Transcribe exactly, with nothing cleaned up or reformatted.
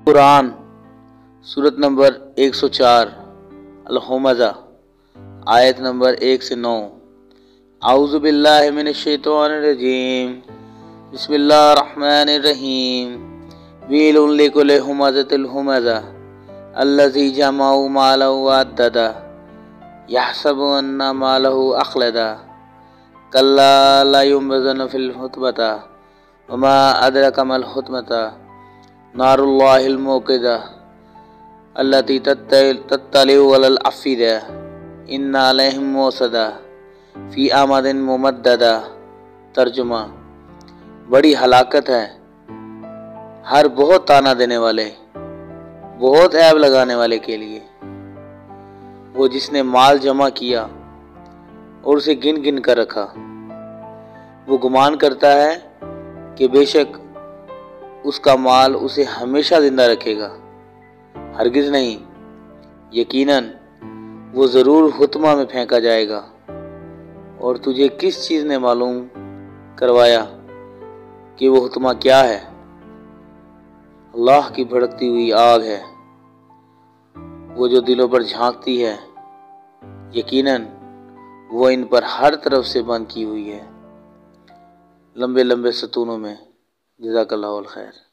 قرآن سورت نمبر ایک سو چار الہمزہ آیت نمبر ایک سے نو۔ اعوذ باللہ من الشیطان الرجیم بسم اللہ الرحمن الرحیم۔ ویل لکل ہمزۃ الہمزہ الذی جمع مالہ وعددہ یحسب ان مالہ اخلدہ کلا لینبذن فی الحطمۃ وما ادرک ما الحطمۃ نار اللہ الموقدہ التی تطلع علی الافئدہ ان علیہم موصدہ فی امد ممددہ۔ ترجمہ: بڑی ہلاکت ہے ہر بہت تانا دینے والے، بہت عیب لگانے والے کے لیے، وہ جس نے مال جمع کیا اور اسے گن گن کر رکھا۔ وہ گمان کرتا ہے کہ بے شک اس کا مال اسے ہمیشہ زندہ رکھے گا، ہرگز نہیں، یقیناً وہ ضرور حطمہ میں پھینکا جائے گا۔ اور تجھے کس چیز نے معلوم کروایا کہ وہ حطمہ کیا ہے؟ اللہ کی بھڑکتی ہوئی آگ ہے، وہ جو دلوں پر جھانکتی ہے، یقیناً وہ ان پر ہر طرف سے بند کی ہوئی ہے۔ لمبے لمبے ستونوں میں۔ جزاک اللہ الخیر۔